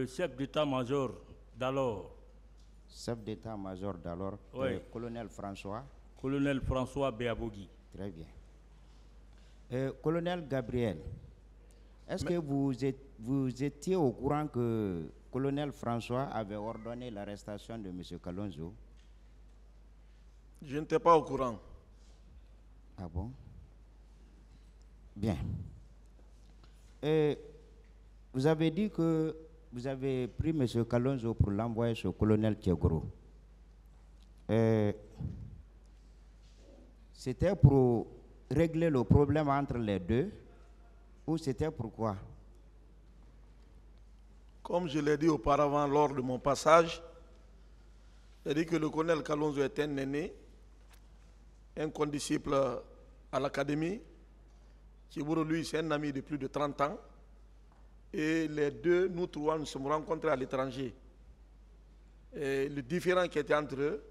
le chef d'état-major d'alors. Chef d'état-major d'alors, Oui. le colonel François. Colonel François Béabogui. Très bien. Colonel Gabriel, est-ce que vous étiez au courant que colonel François avait ordonné l'arrestation de M. Kalonzo? Je n'étais pas au courant. Ah bon? Bien. Vous avez dit que vous avez pris M. Kalonzo pour l'envoyer sur le colonel Thiegoro. C'était pour régler le problème entre les deux ou c'était pourquoi? Comme je l'ai dit auparavant lors de mon passage, j'ai dit que le colonel Kalonzo est un aîné, un condisciple à l'académie. Thiegoro, lui, c'est un ami de plus de 30 ans. Et les deux, nous trois, nous sommes rencontrés à l'étranger. Et le différent qui était entre eux,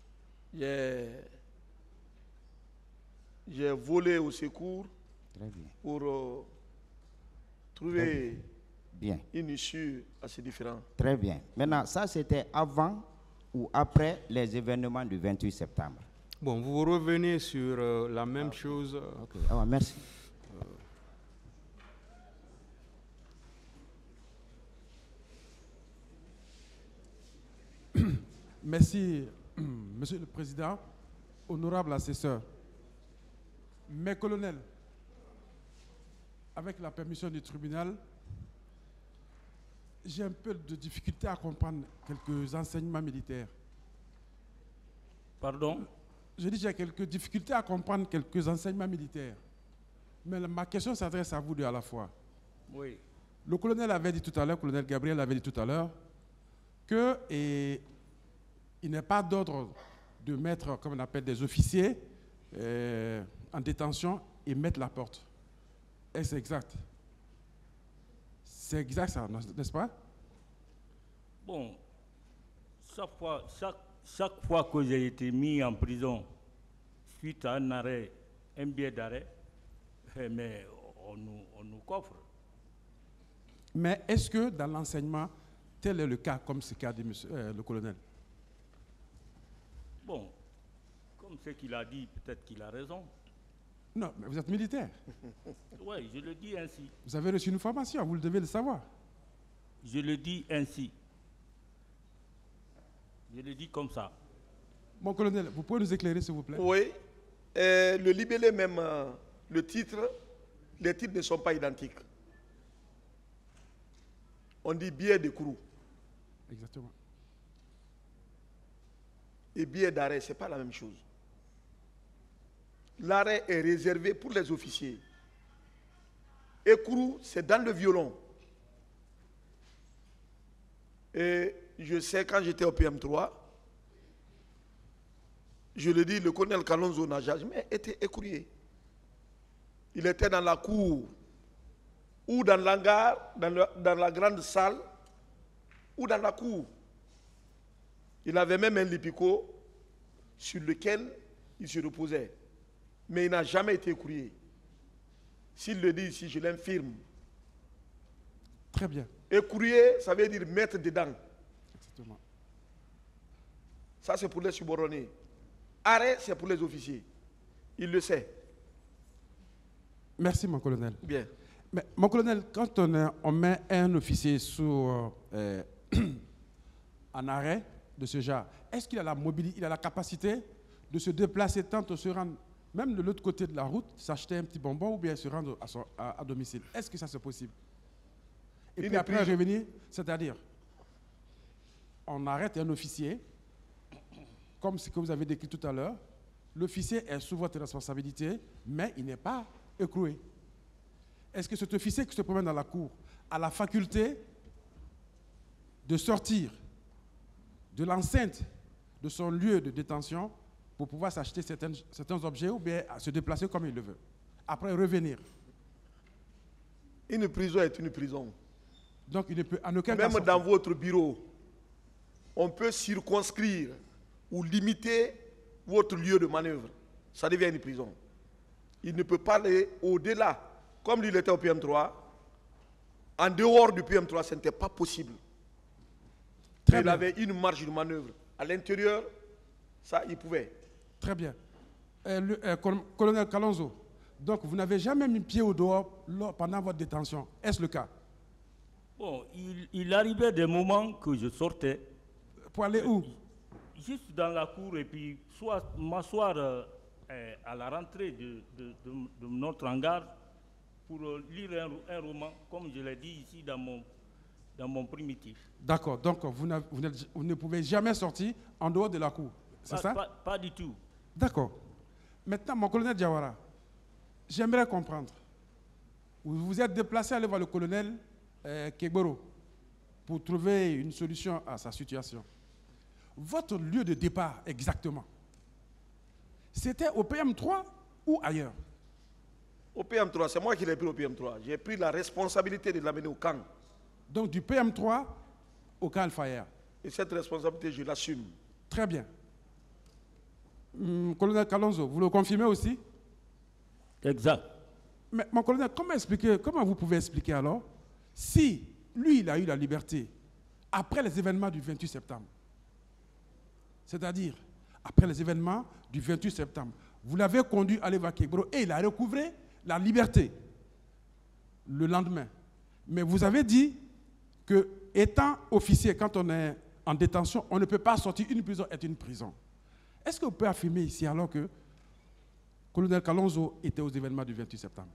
j'ai volé au secours pour trouver une issue à ces différends. Très bien. Maintenant, ça c'était avant ou après les événements du 28 septembre? Bon, vous revenez sur la même chose. Okay. Ah, merci. Merci, Monsieur le Président, honorable assesseur. Mes colonels, avec la permission du tribunal, j'ai un peu de difficulté à comprendre quelques enseignements militaires. Pardon? Je dis j'ai quelques difficultés à comprendre quelques enseignements militaires. Mais ma question s'adresse à vous deux à la fois. Oui. Le colonel avait dit tout à l'heure, le colonel Gabriel avait dit tout à l'heure, que il n'est pas d'ordre de mettre, comme on appelle, des officiers en détention et mettre la porte. Est-ce exact? C'est exact ça, n'est-ce pas? Bon, chaque fois que j'ai été mis en prison suite à un arrêt, un billet d'arrêt, mais on nous coffre. Mais est-ce que dans l'enseignement, tel est le cas, comme ce qu'a dit le colonel? Bon, comme ce qu'il a dit, peut-être qu'il a raison. Non, mais vous êtes militaire. Oui, je le dis ainsi. Vous avez reçu une formation, vous le devez le savoir. Je le dis ainsi. Je le dis comme ça. Mon colonel, vous pouvez nous éclairer, s'il vous plaît? Oui. Le libellé même, les titres ne sont pas identiques. On dit billet de courroux. Exactement. Et billet d'arrêt, ce n'est pas la même chose. L'arrêt est réservé pour les officiers. Écrou, c'est dans le violon. Et je sais, quand j'étais au PM3, je le dis, le colonel Kalonzo n'a jamais été écroué. Il était dans la cour, ou dans l'hangar, dans la grande salle, ou dans la cour. Il avait même un lipico sur lequel il se reposait. Mais il n'a jamais été écroué. S'il le dit ici, je l'infirme. Très bien. Écroué, ça veut dire mettre dedans. Exactement. Ça, c'est pour les subordonnés. Arrêt, c'est pour les officiers. Il le sait. Merci, mon colonel. Bien. Mais, mon colonel, quand on met un officier sous en arrêt de ce genre, est-ce qu'il a la mobilité, il a la capacité de se déplacer tant de se rendre, même de l'autre côté de la route, s'acheter un petit bonbon ou bien se rendre à domicile? Est-ce que ça c'est possible? Et puis après revenir, c'est-à-dire, on arrête un officier, comme ce que vous avez décrit tout à l'heure, l'officier est sous votre responsabilité, mais il n'est pas écroué. Est-ce que cet officier qui se promène dans la cour a la faculté de sortir de l'enceinte de son lieu de détention pour pouvoir s'acheter certains objets ou bien se déplacer comme il le veut, après revenir? Une prison est une prison. Donc il ne peut en aucun cas même dans votre bureau, on peut circonscrire ou limiter votre lieu de manœuvre. Ça devient une prison. Il ne peut pas aller au-delà. Comme il était au PM3, en dehors du PM3, ce n'était pas possible. Mais il avait une marge de manœuvre. À l'intérieur, ça, il pouvait. Très bien. Colonel Kalonzo, donc vous n'avez jamais mis pied au dehors pendant votre détention. Est-ce le cas? Bon, il arrivait des moments que je sortais. Pour aller où? Juste dans la cour et puis soit m'asseoir à la rentrée de notre hangar pour lire un roman, comme je l'ai dit ici dans mon primitif. D'accord, donc vous ne pouvez jamais sortir en dehors de la cour, c'est ça? Pas du tout. D'accord. Maintenant, mon colonel Diawara, j'aimerais comprendre. Vous vous êtes déplacé à aller voir le colonel Kegboro pour trouver une solution à sa situation. Votre lieu de départ exactement, c'était au PM3 ou ailleurs? Au PM3, c'est moi qui l'ai pris au PM3. J'ai pris la responsabilité de l'amener au camp. Donc du PM3 au camp Al-Fayher. Et cette responsabilité, je l'assume. Très bien. Colonel Kalonzo, vous le confirmez aussi? Exact. Mais mon colonel, comment vous pouvez expliquer alors, si lui, il a eu la liberté après les événements du 28 septembre, c'est-à-dire après les événements du 28 septembre, vous l'avez conduit à aller Kegboro et il a recouvré la liberté le lendemain. Mais vous avez dit que, étant officier, quand on est en détention, on ne peut pas sortir. Une prison est une prison. Est-ce que vous pouvez affirmer ici alors que colonel Kalonzo était aux événements du 28 septembre?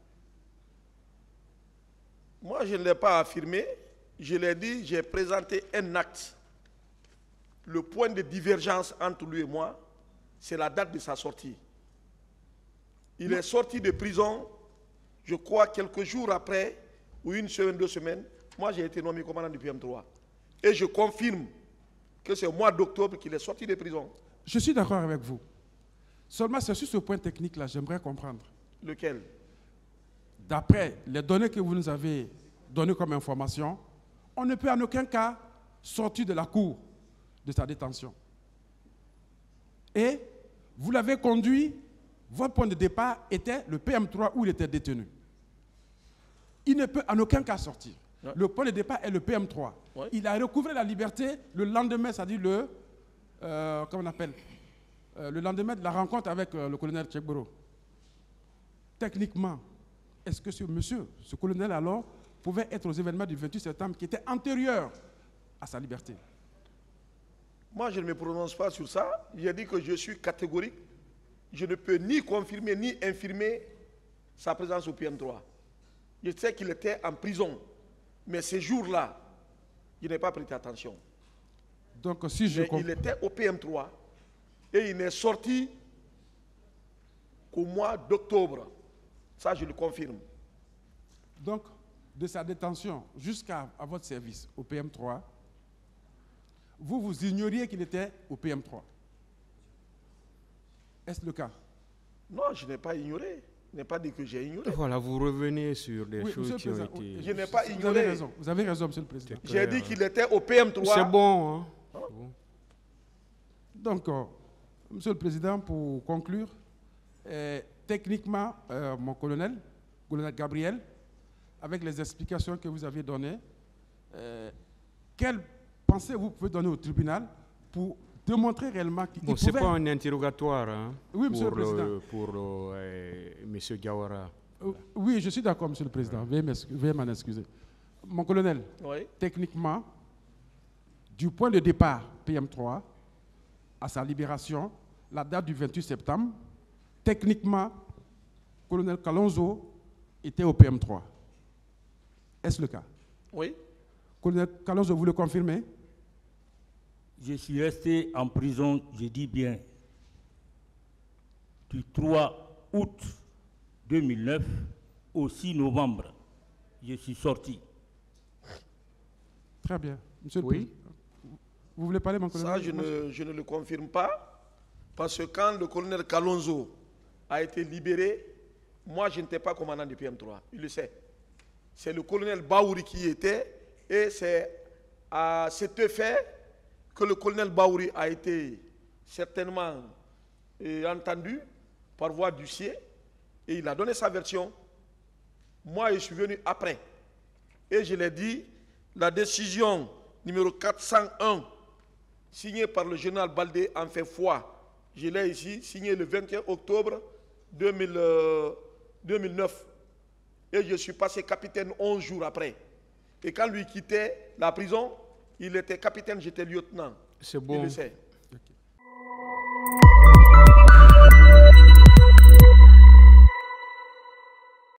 Moi, je ne l'ai pas affirmé. Je l'ai dit, j'ai présenté un acte. Le point de divergence entre lui et moi, c'est la date de sa sortie. Il est sorti de prison, je crois, quelques jours après, ou une semaine, 2 semaines. Moi, j'ai été nommé commandant du PM3. Et je confirme que c'est au mois d'octobre qu'il est sorti de prison. Je suis d'accord avec vous. Seulement, c'est sur ce point technique-là, j'aimerais comprendre. Lequel? D'après les données que vous nous avez données comme information, on ne peut en aucun cas sortir de la cour de sa détention. Et vous l'avez conduit, votre point de départ était le PM3 où il était détenu. Il ne peut en aucun cas sortir. Ouais. Le point de départ est le PM3. Ouais. Il a recouvré la liberté le lendemain, c'est-à-dire comment on appelle, le lendemain de la rencontre avec le colonel Kegboro. Techniquement, est-ce que ce colonel alors, pouvait être aux événements du 28 septembre qui étaient antérieurs à sa liberté? Moi, je ne me prononce pas sur ça. J'ai dit que je suis catégorique. Je ne peux ni confirmer ni infirmer sa présence au PM3. Je sais qu'il était en prison. Mais ces jours-là, je n'ai pas prêté attention. Donc, si je comprends. Il était au PM3 et il n'est sorti qu'au mois d'octobre. Ça, je le confirme. Donc, de sa détention jusqu'à votre service au PM3, vous ignoriez qu'il était au PM3. Est-ce le cas? Non, je n'ai pas ignoré. Je n'ai pas dit que j'ai ignoré. Voilà, vous revenez sur des choses qui ont été... Je n'ai pas ignoré. Vous avez raison, Monsieur le Président. J'ai dit qu'il était au PM3. C'est bon, hein? Hein? Bon. Donc, Monsieur le Président, pour conclure, techniquement, mon colonel Gabriel, avec les explications que vous avez données, quelle pensée vous pouvez donner au tribunal pour démontrer réellement qu'il pouvait... Ce n'est pas un interrogatoire hein, oui, Monsieur le Président. Pour M. Diawara. Oui, je suis d'accord, Monsieur le Président. Veuillez m'en excuser. Mon colonel, oui. Techniquement, du point de départ PM3 à sa libération, la date du 28 septembre, techniquement, colonel Kalonzo était au PM3. Est-ce le cas? Oui. Colonel Kalonzo, vous le confirmez? Je suis resté en prison, je dis bien, du 3 août 2009 au 6 novembre. Je suis sorti. Très bien. Monsieur le Président, vous voulez parler, mon colonel? Ça, je ne le confirme pas, parce que quand le colonel Kalonzo a été libéré, moi, je n'étais pas commandant du PM3, il le sait. C'est le colonel Baouri qui y était, et c'est à cet effet que le colonel Baouri a été certainement entendu par voie d'huissier, et il a donné sa version. Moi, je suis venu après. Et je l'ai dit, la décision numéro 401 signé par le général Baldé en fait foi. Je l'ai ici, signé le 21 octobre 2009. Et je suis passé capitaine 11 jours après. Et quand lui quittait la prison, il était capitaine, j'étais lieutenant. C'est bon. Il le sait. Ok.